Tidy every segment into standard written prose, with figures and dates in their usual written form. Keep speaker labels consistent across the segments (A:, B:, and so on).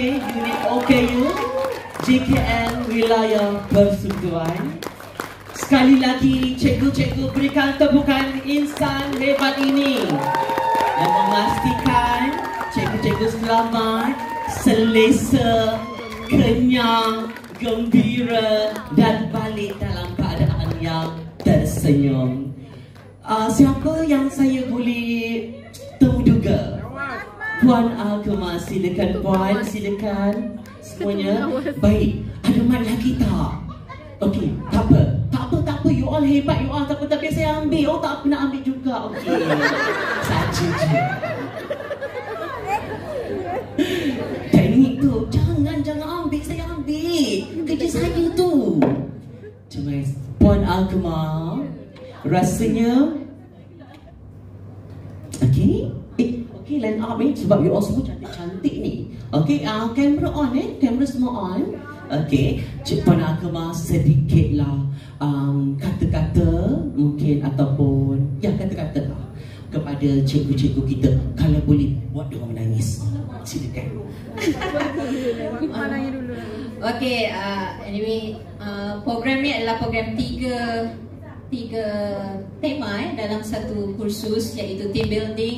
A: unit OKU JKN Wilayah Persekutuan. Sekali lagi, cikgu-cikgu berikan tepukan insan hebat ini yang memastikan cikgu-cikgu selamat, selesa, kenyang, gembira dan balik dalam keadaan yang tersenyum. Siapa yang saya boleh terduga? Puan Agama, silakan Puan, silakan semuanya. Baik, ada mat lagi tak? Okey, tak apa, you all hebat, you all tak apa, tapi saya ambil. Oh, tak apa, nak ambil juga. Okey, saja je. Teknik tu, jangan ambil, saya ambil. Kerja saya tu. Terima kasih. Puan Agama, rasanya okey, line up ni sebab you all semua cantik-cantik ni. Okey, kamera on kamera semua on. Okey, Cik Puan Agama sedikitlah kata-kata mungkin ataupun kata-kata lah kepada cikgu-cikgu kita, kalau boleh buat dia orang menangis. Silakan.
B: Okey, anyway, program ni adalah program tiga tema dalam satu kursus, iaitu team building,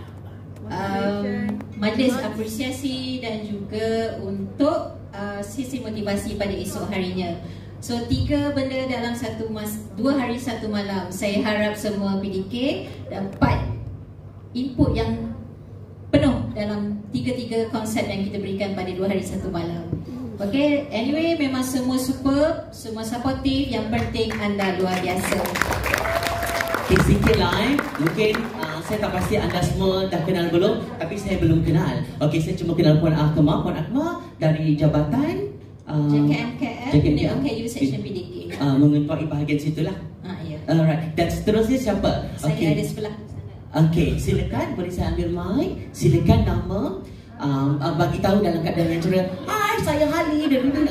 B: majlis apresiasi dan juga untuk sesi motivasi pada esok harinya. So 3 benda dalam 2 hari 1 malam. Saya harap semua PDK dapat input yang penuh dalam 3 konsep yang kita berikan pada 2 hari 1 malam. Okay, anyway, memang semua superb, semua supportive. Yang penting anda luar biasa.
A: Okay, sikit lah mungkin saya tak pasti anda semua dah kenal belum, tapi saya belum kenal. Okay, saya cuma kenal Puan Agama. Puan Agama dari Jabatan
B: JKMKM OKU Section PDK.
A: Mengetuai bahagian situlah.
B: Ya.
A: Alright, dan seterusnya siapa?
B: Saya ada sebelah.
A: Okay, silakan, boleh saya ambil mic. Silakan nama, bagi tahu dalam keadaan yang ceria. Hai, saya Ali dan
C: Hai.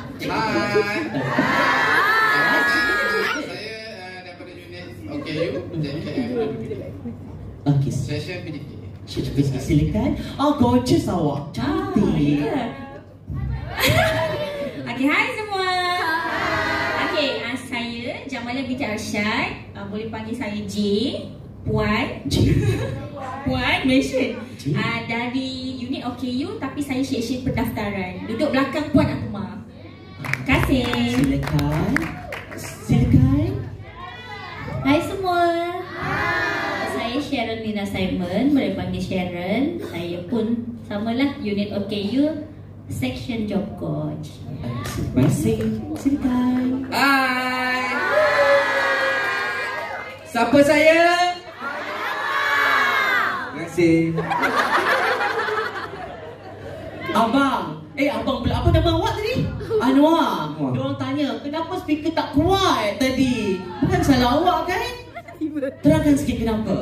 C: OKU JKM
A: okay.
C: Section PDK.
A: Silakan. Oh, gorgeous awak. Cantik.
D: Okay, hai semua. Okay, saya Jamalah binti Arsyad. Boleh panggil saya J. Puan. Puan mention. Dari unit OKU, tapi saya shade pendaftaran. Duduk belakang Puan Agama. Terima kasih.
A: Silakan.
D: Hai semua. Saya Sharon Lina Simon, boleh panggil Sharon. Saya pun samalah unit OKU Section Job Coach.
A: Terima kasih. Silakan.
C: Hai. Siapa saya? Terima kasih.
A: Abang. Abang pula. Apa nama awak tadi? Anwar. Dia orang tanya, kenapa speaker tak kuat tadi? Bukan salah awak kan? Terangkan sikit kenapa.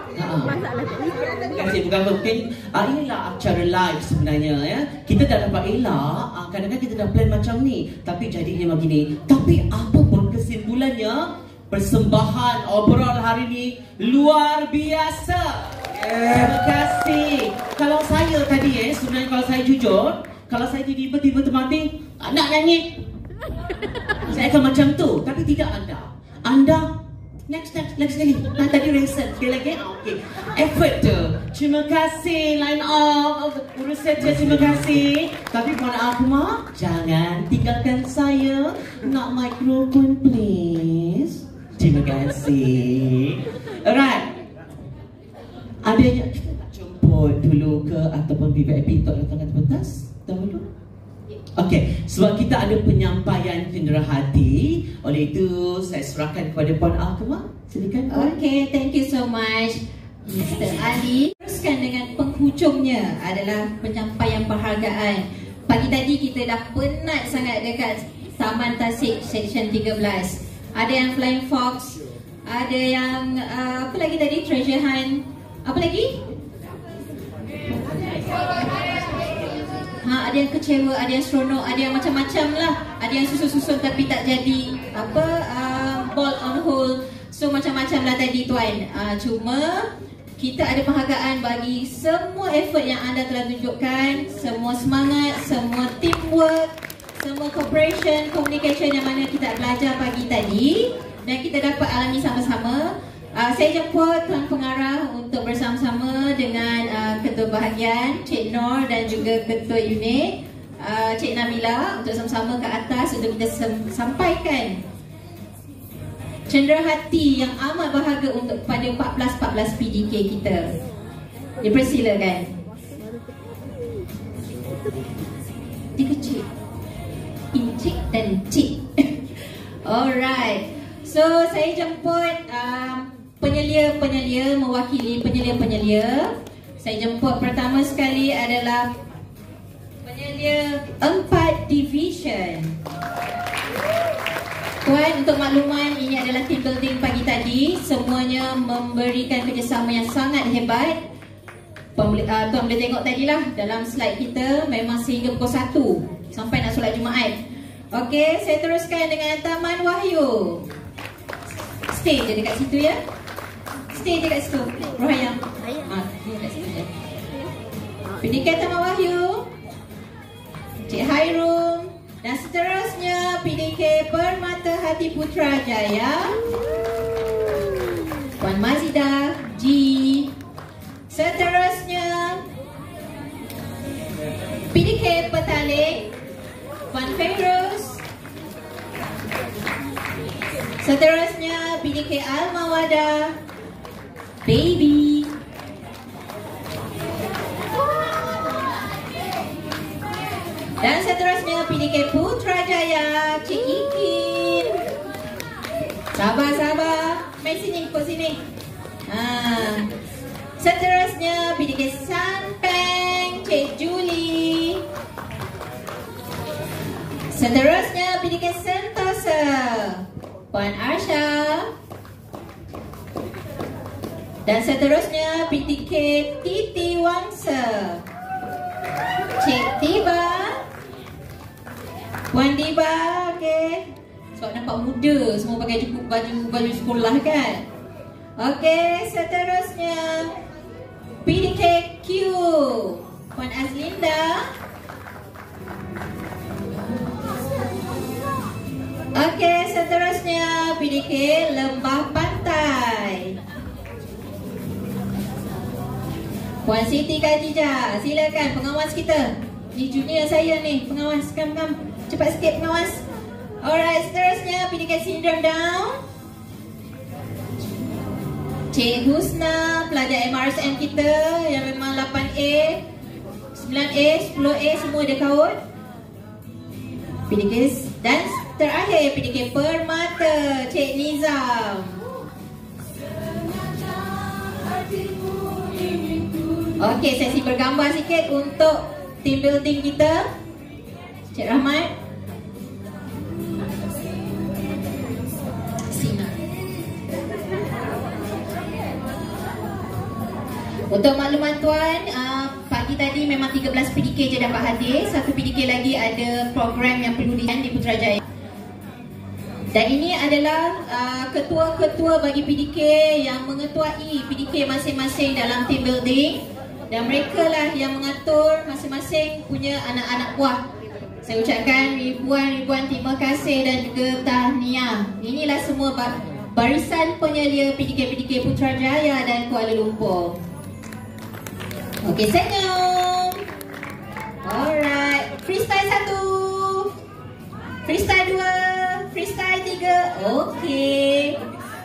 A: Bukan mungkin inilah acara live sebenarnya ya. Kita dah dapat elak, kadang-kadang kita dah plan macam ni, tapi jadinya begini. Tapi apa pun kesimpulannya, persembahan obrol hari ni luar biasa. Terima kasih. Kalau saya tadi sebenarnya kalau saya jujur, kalau saya tiba-tiba termati nak nyanyi, saya akan macam tu. Tapi tidak anda next sekali. Tadi reset sekali lagi. Okay. Effort tu. Terima kasih line up urusan dia, terima kasih. Tapi Puan Agama, jangan tinggalkan saya. Nak mikrofon please. Terima kasih. Alright. Adanya kita nak jemput dulu ke ataupun VIP untuk datang ke pentas dahulu? Okey, sebab kita ada penyampaian cendera hati. Oleh itu, saya serahkan kepada Puan Agama. Silakan.
B: Okay, thank you so much Mr. Ali. Teruskan dengan penghujungnya adalah penyampaian penghargaan. Pagi tadi kita dah penat sangat dekat Taman Tasik Section 13. Ada yang Flying Fox, ada yang apa lagi tadi? Treasure Hunt. Apa lagi? Ada yang kecewa, ada yang seronok, ada yang macam-macam lah. Ada yang susun-susun tapi tak jadi ball on hold. So macam-macam lah tadi tuan. Cuma kita ada penghargaan bagi semua effort yang anda telah tunjukkan, semua semangat, semua teamwork, semua cooperation, communication yang mana kita belajar pagi tadi dan kita dapat alami sama-sama. Saya jemput Tuan Pengarah untuk bersama-sama dengan Ketua Bahagian Cik Nor dan juga Ketua Unit Cik Nabila untuk sama-sama ke atas untuk kita sampaikan cenderahati yang amat berharga untuk kepada 14 PDK kita. Dipersilakan. Dia kecil, Encik dan Cik. Alright. So saya jemput penyelia-penyelia, mewakili penyelia-penyelia. Saya jemput pertama sekali adalah penyelia 4 division. Puan, untuk makluman, ini adalah team building pagi tadi. Semuanya memberikan kerjasama yang sangat hebat. Tuan boleh tengok tadilah dalam slide kita, memang sehingga pukul 1 sampai nak solat Jumaat. Okey, saya teruskan dengan Taman Wahyu. Stay je dekat situ ya. Stay je dekat situ. Rohayang. Dekat situ je. Pendidikan Taman Wahyu, Cik Hairum. Dan seterusnya PDK Permata Hati Putrajaya, Puan Mazidah G. Seterusnya PDK Petaling, Puan Feiruz. Seterusnya PDK Al-Mawadah, Baby. Dan seterusnya PDK Putrajaya, Cik Ikin. Sabar. Main sini, ikut sini. Seterusnya PDK Sanpeng, Cik Julie. Seterusnya PDK Sentosa, Puan Arsha. Dan seterusnya PDK Titi Wangsa, Cik Tiba. Puan Diba, okey. Sebab nampak muda, semua pakai baju sekolah kan. Okey, seterusnya PDK Q, Puan Azlinda. Okey, seterusnya PDK Lembah Pantai, Puan Siti Khadijah. Silakan pengawas kita. Ni junior saya ni, pengawas. Kam. Cepat sikit pengawas. Alright, seterusnya PDK Syndrome Down, Cik Husna, pelajar MRSM kita yang memang 8A, 9A, 10A semua dia kaut. PDK. Dan terakhir PDK Permata, Cik Nizam. Okey, sesi bergambar sikit untuk team building kita. Cik Rahmat. Untuk makluman tuan, pagi tadi memang 13 PDK je dapat hadir. Satu PDK lagi ada program yang perlu di Putrajaya. Dan ini adalah ketua-ketua bagi PDK yang mengetuai PDK masing-masing dalam team building. Dan mereka lah yang mengatur masing-masing punya anak-anak buah. Saya ucapkan ribuan terima kasih dan juga tahniah. Inilah semua barisan penyelia PDK Putrajaya dan Kuala Lumpur. Okey, senyum. Alright, freestyle 1, freestyle 2, freestyle 3. Okey.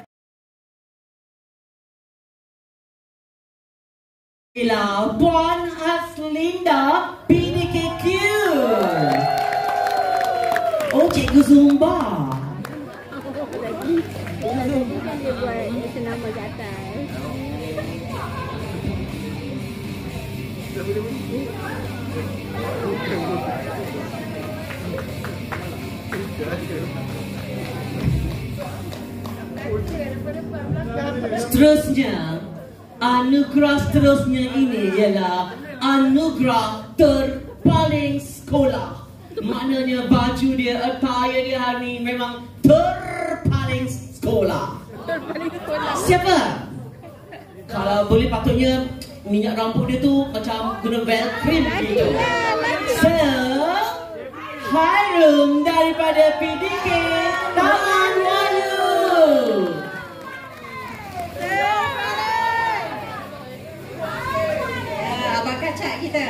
A: Ila Puan Azlinda PDKQ. Oh, Cikgu Zumba.
E: Dia buat senama ke atas.
A: Seterusnya, anugerah seterusnya ini ialah anugerah terpaling sekolah. Maknanya baju dia, attire dia hari ini memang terpaling sekolah. Siapa? Kalau boleh patutnya minyak rambut dia tu macam guna Velcro gitu. So, Hairum daripada PDK, tangan Wahyu.
B: Abang kacak kita.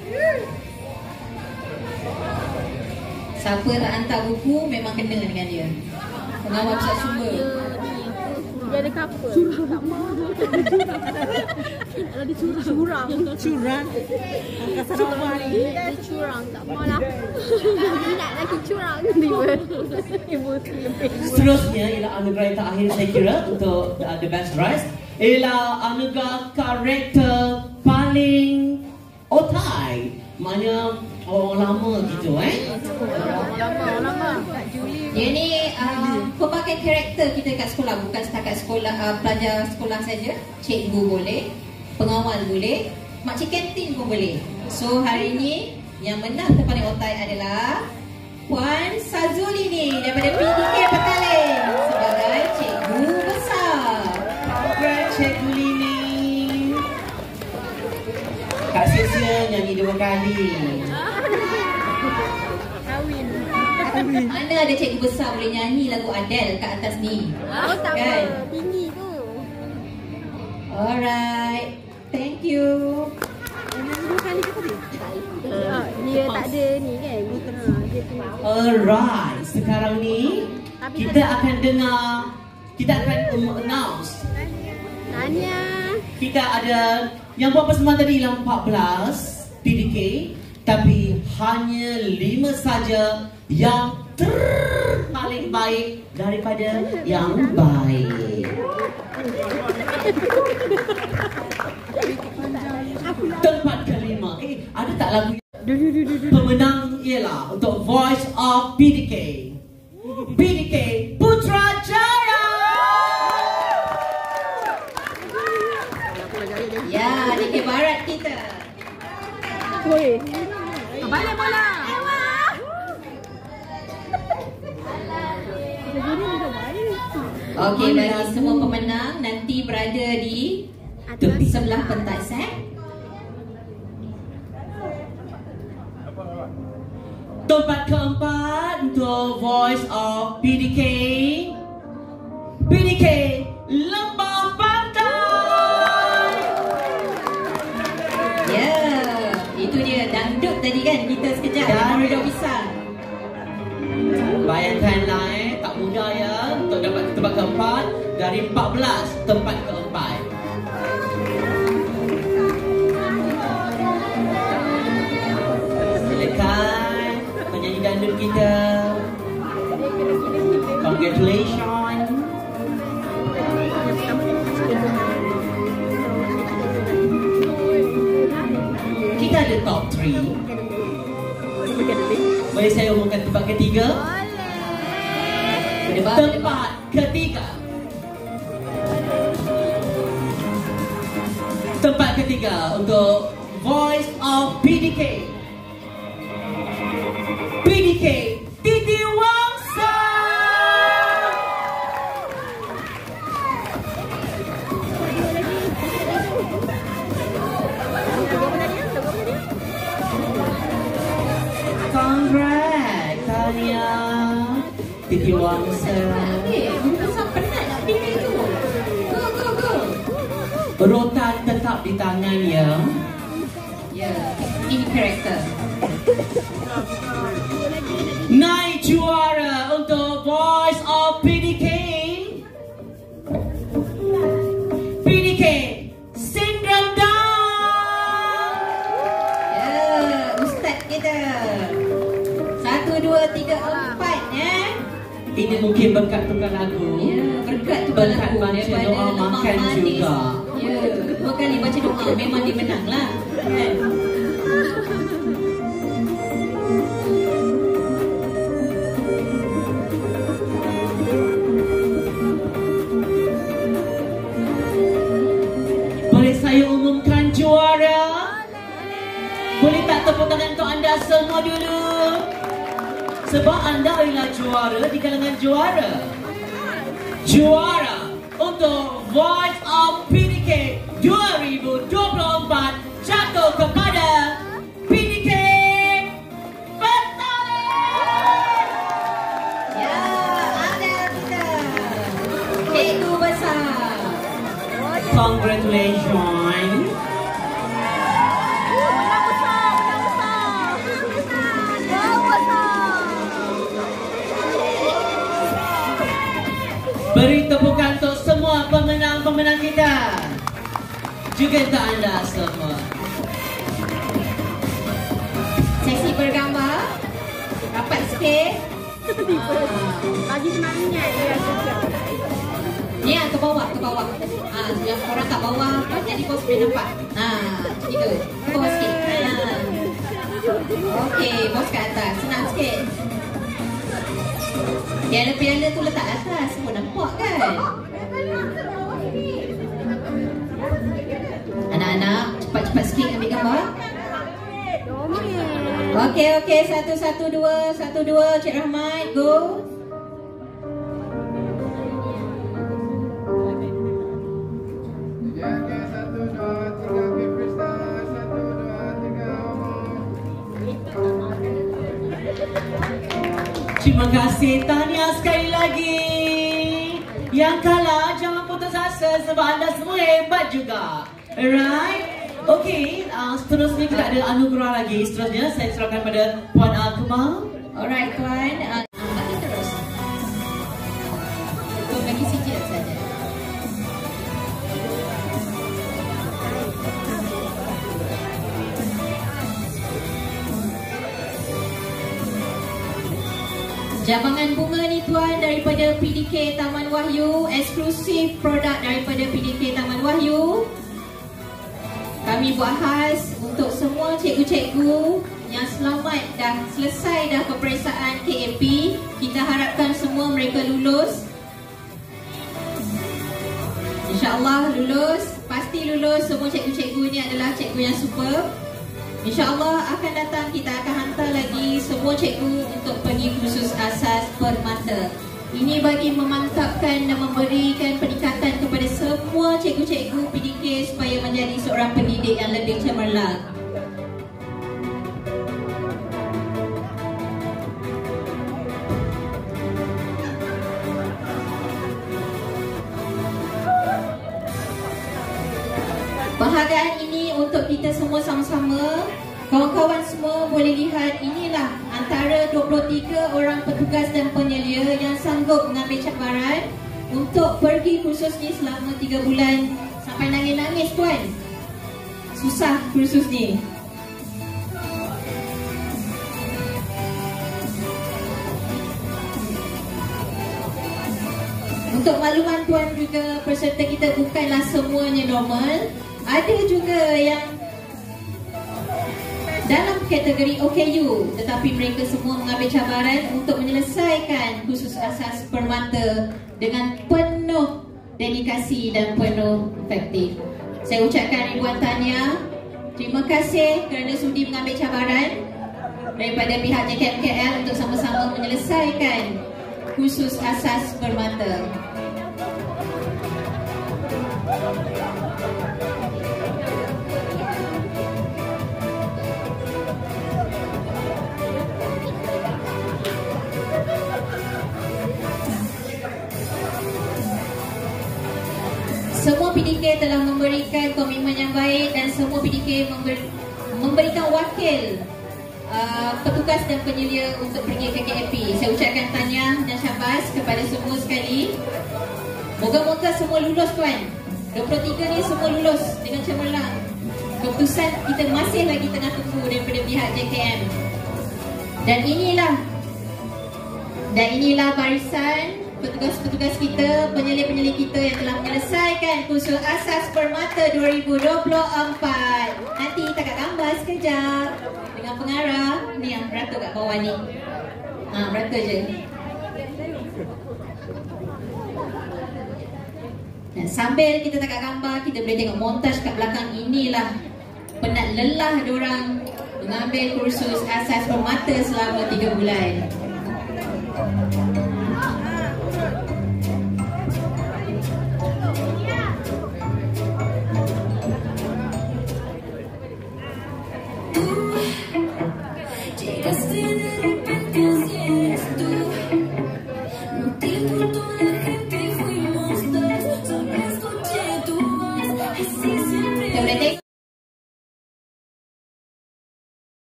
B: Siapa tak hantar buku memang kena dengan dia. Pengawal pusat sumber.
E: Dia ada couple. Tak mau. Kalau dia curang. Curang. Sarawak ni. Dia curang. Tak mau lah. Minat lagi curang. Emosi lebih.
A: Seterusnya ialah anugerah yang terakhir saya kira untuk The Best Dress ialah anugerah karakter paling otai. Maknanya orang lama gitu
E: Orang lama.
B: Dia ni pelbagai karakter kita kat sekolah. Bukan setakat sekolah pelajar sekolah saja. Cikgu boleh, pengawal boleh, makcik kantin pun boleh. So hari ni yang menang terpaling otai adalah Puan Sazulini daripada PDK Petaling sebagai cikgu besar.
A: Congrats Cikgu Lini. Kak Sia nyanyi 2 kali.
B: Mana ada cikgu besar boleh nyanyi lagu Adele kat atas ni?
E: Oh tak
B: Kan?
E: apa. Tinggi tu.
B: Alright, thank you.
E: Dua kali ke tadi? Dia tak ada ni kan. Dia punya.
A: Alright, sekarang ni kita akan dengar, kita akan announce.
E: Tanya.
A: Kita ada yang buat persembahan tadi ialah 14 PDK, tapi hanya 5 saja yang paling baik daripada yang baik. Tempat kelima. Ada tak lagu? Pemenang ialah untuk Voice of PDK. PDK Putrajaya.
B: Ya, DK Barat kita.
E: Boleh. Balik bola.
B: Okey, bagi semua pemenang nanti berada di sebelah pentas
A: Tempat keempat untuk Voice of PDK. PDK Lembah Pantai.
B: Ya, itu dia dangdut tadi kan kita sekejap yang dah pisah.
A: Bayangkanlah tak mudah ya untuk dapat tempat keempat dari 14 tempat keempat. Silakan penyanyi dangdut kita. Congratulations. Kita ada top 3. Boleh saya umumkan tempat ketiga? Tempat ketiga. Tempat ketiga untuk Voice of PDK. PDK Titi Wangsa. Congrats Tania Titi Wangsa.
B: Kenapa penat nak pilih tu? Go.
A: Rotan tetap di tangan ya.
B: Ya, ini karakter.
A: Naik juara untuk Voice of PDK. PDK Syndrome Down.
B: Ya, ustaz kita. 1, 2, 3, 4 ya.
A: Ini mungkin berkat tukar lagu.
B: Ya, berkat tu lagu
A: Berkat baca
B: daripada
A: doa
B: lemak
A: makan
B: manis.
A: juga.
B: Ya, 2 kali baca doa memang dia menang lah. Kan?
A: Boleh saya umumkan juara? Boleh tak tepuk tangan untuk anda semua dulu? Sebab anda adalah juara di kalangan juara. Juara untuk Voice of PDK. PDK 2024 jatuh kepada PDK Bersalin.
B: Ya, ada kita. Cikgu besar.
A: Congratulations. Beri tepukan untuk semua pemenang-pemenang kita. Juga untuk anda semua.
B: Sesi bergambar. Rapat sikit.
E: Bagi semangat dia kecil.
B: Ni ke bawah, ke bawah. Yang orang kat bawah kan jadi bos boleh nampak. Gitu. Ke bawah sikit. Okey, bos kat atas. Senang sikit. Piala-piala tu letak atas, semua nampak kan? Anak-anak, cepat-cepat sikit ambil gambar. Okey, 1-1-2, Cik Rahmat, go.
A: Terima kasih, tahniah sekali lagi. Yang kalah jangan putus asa sebab anda semua hebat juga. Alright. Okey, seterusnya kita ada anugerah lagi. Seterusnya saya serahkan pada Puan Akmal.
B: Alright Tuan, bagi terus. Tuan bagi sikit saja. Jambangan bunga ni Tuan daripada PDK Taman Wahyu, eksklusif produk daripada PDK Taman Wahyu. Kami buat khas untuk semua cikgu-cikgu yang selamat dah selesai dah peperiksaan KAP. Kita harapkan semua mereka lulus. InsyaAllah lulus, pasti lulus. Semua cikgu-cikgu ni adalah cikgu yang superb. InsyaAllah akan datang, kita akan hantar lagi semua cikgu untuk pergi kursus asas permata. Ini bagi memantapkan dan memberikan peningkatan kepada semua cikgu-cikgu PDK supaya menjadi seorang pendidik yang lebih cemerlang. Penghargaan ini untuk kita semua sama-sama. Kawan-kawan semua boleh lihat, inilah antara 23 orang petugas dan penyelia yang sanggup mengambil cabaran untuk pergi kursus ni selama 3 bulan. Sampai nangis-nangis Tuan. Susah kursus ni. Untuk makluman Tuan juga, peserta kita bukanlah semuanya normal. Ada juga yang dalam kategori OKU, tetapi mereka semua mengambil cabaran untuk menyelesaikan kursus asas permata dengan penuh dedikasi dan penuh efektif. Saya ucapkan ribuan tahniah. Terima kasih kerana sudi mengambil cabaran daripada pihak JKMKL untuk sama-sama menyelesaikan kursus asas permata. Semua PDK telah memberikan komitmen yang baik dan semua PDK memberikan wakil petugas dan penyelia untuk pergi ke KAP. Saya ucapkan tahniah dan syabas kepada semua sekali. Moga-moga semua lulus Tuan. 23 ni semua lulus dengan cemerlang. Keputusan kita masih lagi tengah tunggu daripada pihak JKM. Dan inilah barisan petugas-petugas kita, penyelia-penyelia kita yang telah menyelesaikan kursus asas permata 2024. Nanti kita kat gambar sekejap dengan pengarah. Ni yang beratur kat bawah ni. Beratur je. Dan sambil kita tangkap gambar, kita boleh tengok montaj kat belakang. Inilah penat lelah diorang mengambil kursus asas permata selama 3 bulan.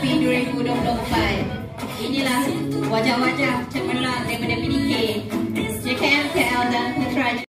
B: MotoGP 2024. Inilah wajah-wajah cemerlang daripada PDK, JKM KL dan Putra